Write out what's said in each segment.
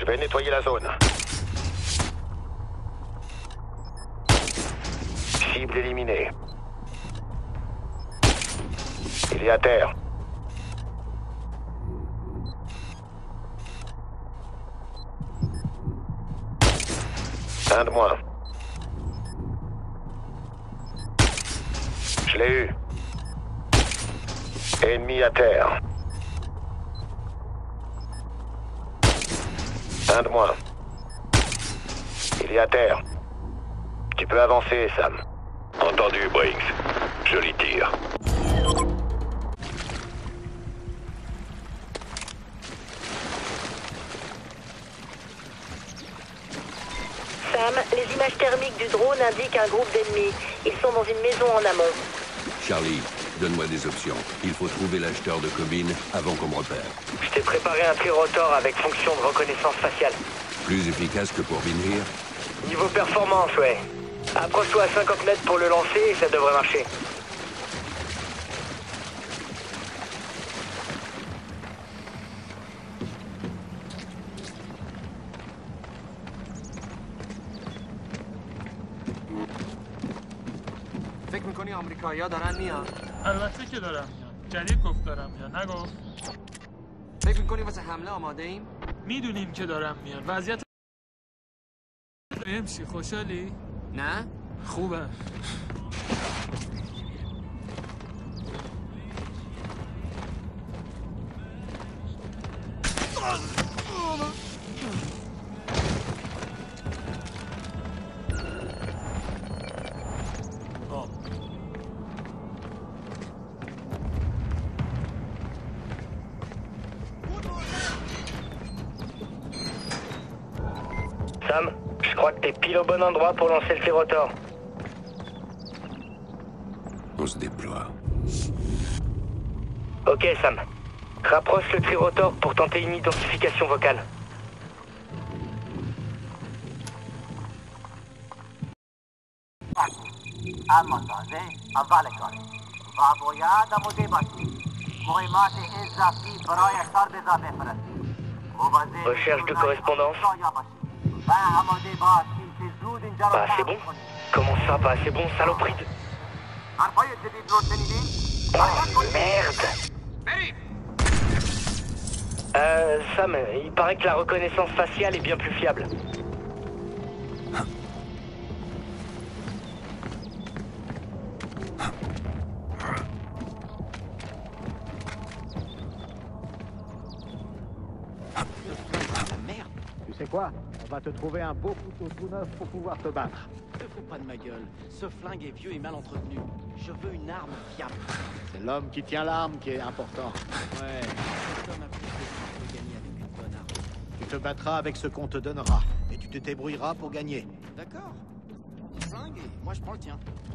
Je vais nettoyer la zone. Cible éliminée. Il est à terre. Un de moins. Je l'ai eu. Ennemi à terre. Un de moins. Il est à terre. Tu peux avancer, Sam. Entendu, Briggs. Joli tir. Sam, les images thermiques du drone indiquent un groupe d'ennemis. Ils sont dans une maison en amont. Charlie, donne-moi des options. Il faut trouver l'acheteur de Cobin avant qu'on me repère. Je t'ai préparé un trirotor avec fonction de reconnaissance faciale. Plus efficace que pour Binhir? Niveau performance, ouais. Approche-toi à 50 mètres pour le lancer et ça devrait marcher. فکر میکنی آمریکایی‌ها دارن میان؟ البته که دارم میان. جدید گفت دارم میان. نگفت. فکر میکنی واسه حمله آماده ایم؟ میدونیم که دارم میان. وضعیت نمیشی خوشحالی؟ نه؟ خوبه. Sam, je crois que t'es pile au bon endroit pour lancer le trirotor. On se déploie. Ok, Sam. Rapproche le trirotor pour tenter une identification vocale. اما تازه اول کار و باید آماده باشید مهمات اضافی برای سربازا بفرستید Recherche de correspondance. و آماده باشید که زود اینجا Pas assez bon? Comment ça, pas assez bon, saloperie de... حرفای جدید رو شنیدین؟ Oh, merde! Sam, il paraît que la reconnaissance faciale est bien plus fiable. Tu sais quoi? On va te trouver un beau couteau tout neuf pour pouvoir te battre. Ne fous pas de ma gueule. Ce flingue est vieux et mal entretenu. Je veux une arme fiable. C'est l'homme qui tient l'arme qui est important. Ouais, cet homme a plus de chances de gagner avec une bonne arme. Tu te battras avec ce qu'on te donnera. Et tu te débrouilleras pour gagner. D'accord. Flingue et moi je prends le tien.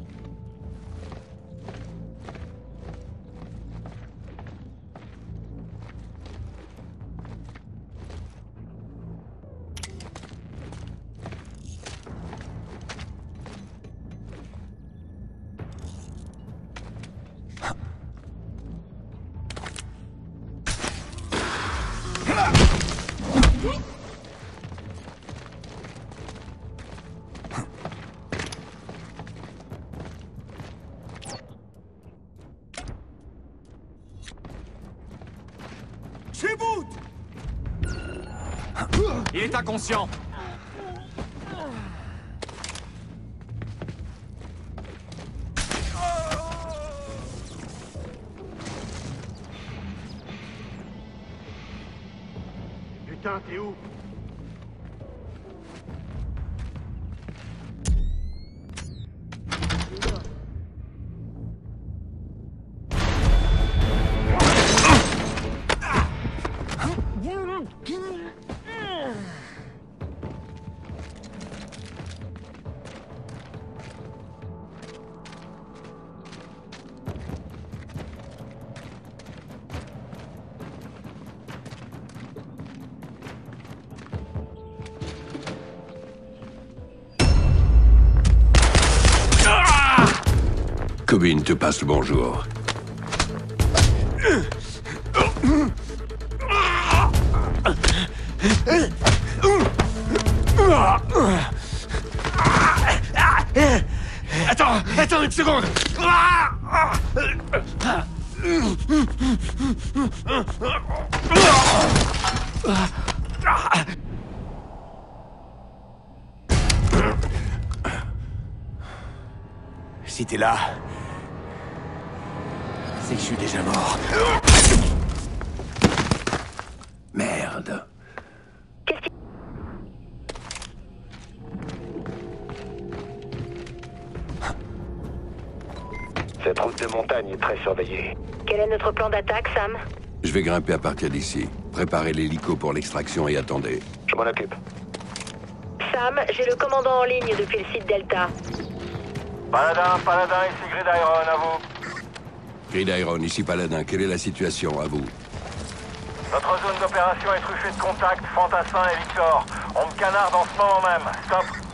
Il est inconscient. Putain, t'es où? Cobin te passe le bonjour. une seconde. Si t'es là, c'est que je suis déjà mort. Merde. Cette route de montagne est très surveillée. Quel est notre plan d'attaque, Sam? Je vais grimper à partir d'ici. Préparez l'hélico pour l'extraction et attendez. Je m'en occupe. Sam, j'ai le commandant en ligne depuis le site Delta. Paladin, ici Grid Iron, à vous. Grid Iron, ici Paladin. Quelle est la situation, à vous? Notre zone d'opération est truffée de contacts, Fantassin et Victor. On me canarde en ce moment même. Stop.